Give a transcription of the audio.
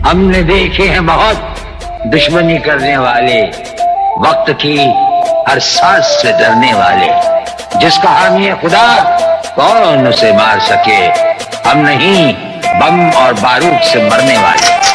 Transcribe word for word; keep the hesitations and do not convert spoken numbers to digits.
हमने देखे हैं बहुत दुश्मनी करने वाले, वक्त की हर सांस से डरने वाले। जिसका हामी है खुदा कौन उसे मार सके, हम नहीं बम और बारूद से मरने वाले।